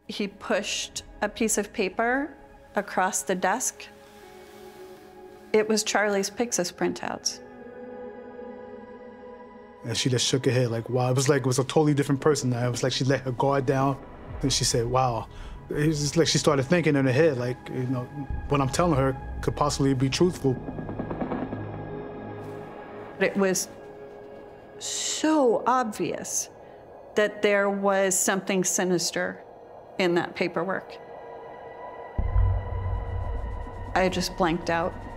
He pushed a piece of paper across the desk. It was Charlie's Pyxis printouts. And she just shook her head like, wow. It was like it was a totally different person now. It was like she let her guard down and she said, wow. It was just like she started thinking in her head, like, you know, what I'm telling her could possibly be truthful. It was so obvious that there was something sinister in that paperwork. I just blanked out.